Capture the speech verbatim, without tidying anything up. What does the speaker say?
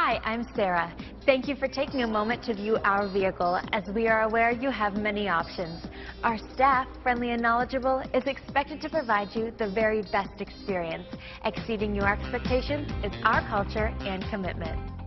Hi, I'm Sarah. Thank you for taking a moment to view our vehicle, as we are aware you have many options. Our staff, friendly and knowledgeable, is expected to provide you the very best experience. Exceeding your expectations is our culture and commitment.